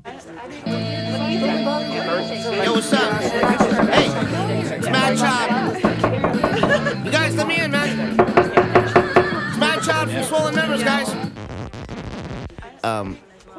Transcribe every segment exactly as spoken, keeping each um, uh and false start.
Yo, what's up? Hey, it's Mad Child. You guys, let me in, man. It's Mad Child from Swollen Members, guys. Um...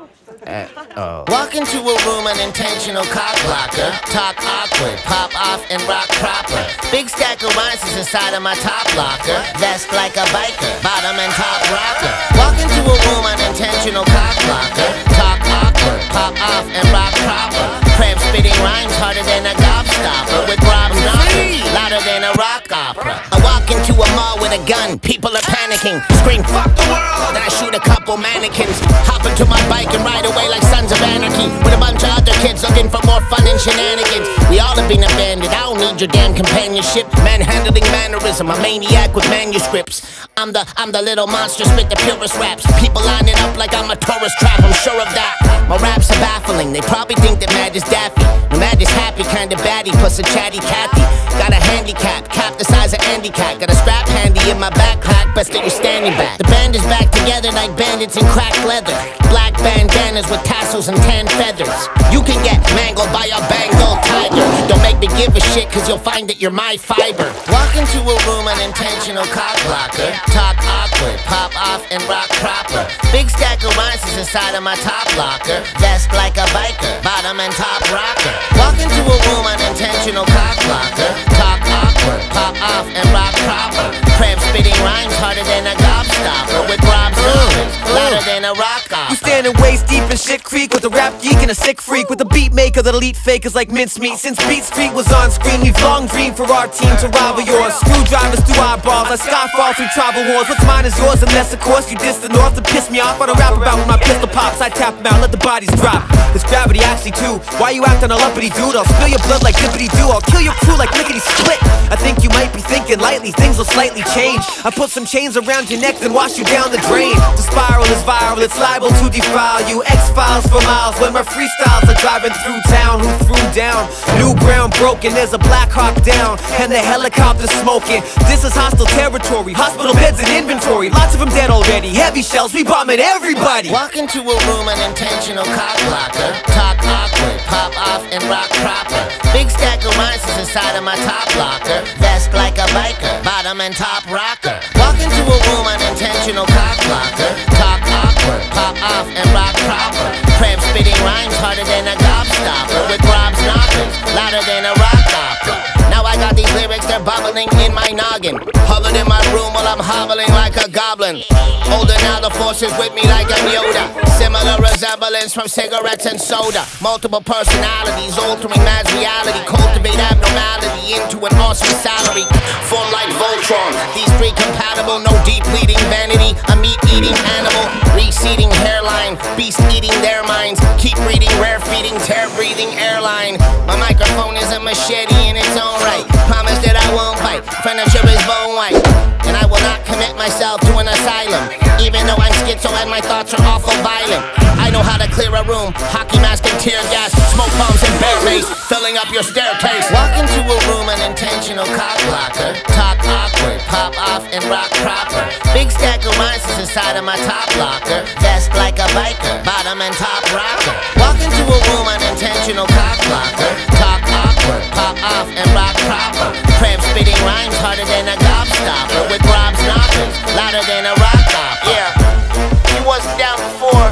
Uh, oh. Walk into a room, unintentional cock blocker. Talk awkward, pop off and rock proper. Big stack of rhymes is inside of my top locker. Vest like a biker, bottom and top rocker. Walk into a room, unintentional cock blocker. Talk awkward, pop off and rock proper. Cramp spitting rhymes harder than a gobstopper. With Rob's knocking, louder than a rock opera. I walk into a mall with a gun, people are panicking. Scream, fuck the world, then I shoot a couple mannequins. Hop into my bike and ride away like Sons of Anarchy, with a bunch of other kids looking for more fun and shenanigans. We all have been abandoned, I don't need your damn companionship. Manhandling mannerism, a maniac with manuscripts. I'm the, I'm the little monster, spit the purest raps. People lining up like I'm a tourist trap, I'm sure of that. My raps are baffling, they probably think that Mad is daffy. No, Mad is happy, kinda batty, plus a chatty Cathy. Got a handicap, cap the size of Andy Cat. Got a strap handy in my backpack, best that you're standing back. The band is back together like bandits in cracked leather. Black bandanas with tassels and tan feathers. You can get mangled by a Bengal tiger. Don't make me give a shit, cause you'll find that you're my fiber. Walk into a room, unintentional cock blocker. Talk awkward, pop off and rock proper. Big stack of rhymes is inside of my top locker. Vest like a biker, bottom and top rocker. Walk into a room, unintentional cock blocker. Talk awkward, pop off and rock proper. Cramp spitting rhymes harder than a gobstopper. With Rob's knowledge, louder than a rock opera. You standing waist deep in shit creek with a rap geek and a sick freak, with a beat maker that elite fakers like mincemeat. Since Beat Street was on screen, we've long dreamed for our team to rival yours. Screwdrivers through eyeballs like Skyfall through tribal wars. What's mine is yours unless of course you diss the north to piss me off. I don't rap about when my pistol pops, I tap them out, let the bodies drop. There's gravity actually too. Why you acting all uppity dude? I'll spill your blood like dippity doo. I'll kill your crew like lickety split. I think you might be thinking lightly, things will slightly change. I put some chains around your neck then wash you down the drain. The spiral is viral, it's liable to defile you. X-Files for miles when my freestyles are driving through town. Who threw down? New ground broken, there's a Black Hawk down and the helicopter's smoking. This is hostile territory, hospital beds in inventory. Lots of them dead already, heavy shells, we bombing everybody. Walk into a room, unintentional cock blocker. Talk awkward, pop off and rock proper. Big stack of rhymes is inside of my top locker. Vest like a biker, bottom and top rocker. Walk into a room, unintentional cock blocker. Talk awkward, pop off and rock proper. Cramp spitting rhymes harder than a gobstopper. With Rob's knockers, louder than a rock opera. Now I got these lyrics, they're bubbling in my noggin. Hovered in my room while I'm hobbling like a goblin. Older now, the force is with me like I'm Yoda. Similar resemblance from cigarettes and soda. Multiple personalities, altering Mad's reality. Cultivate abnormality into an awesome salary. Form like Voltron, these three compatible. No deep bleeding vanity, a meat-eating animal. Receding hairline, beast eating their minds. Keep reading, rare feeding, tear-breathing airline. My microphone is a machete in its own right. Promise that I won't bite, furniture is bone white. And I will not commit myself to an asylum, even though I'm schizo and my thoughts are awful violent. I know how to clear a room, hockey mask and tear gas, smoke bombs and bear mace, filling up your staircase. Walk into a room, unintentional cock blocker. Talk awkward, pop off and rock proper. Big stack of rhymes is inside of my top locker. Vest like a biker, bottom and top rocker. Walk into a room, unintentional cock blocker. Talk awkward, pop off and rock proper. Cramp spitting rhymes harder than a gobstopper. With Rob's knockers, louder than a rock opera. Yeah, you wasn't down before,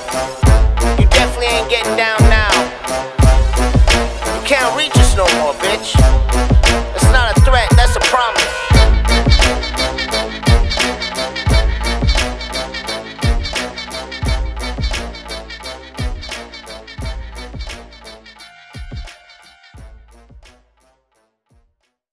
you definitely ain't getting down now. You can't reach us no more, bitch.